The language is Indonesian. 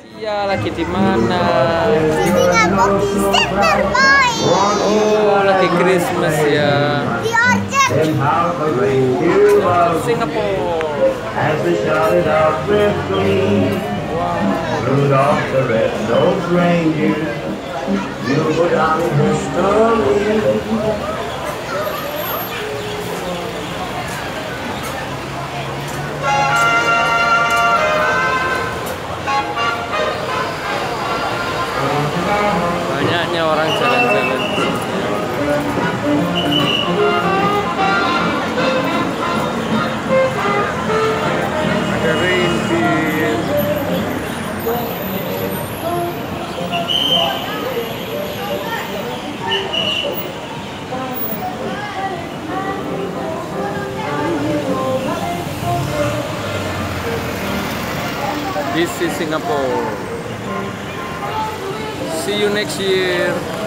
Iya, lagi di mana? Di Singapura Desember, boy. Oh, lagi Christmas ya. Di Orchard. Singapura. As they shouted out swiftly, Rudolph the red-nosed reindeer, you'll go down in history. Banyaknya orang jalan-jalan. Ada reindeer. This is Singapore. See you next year.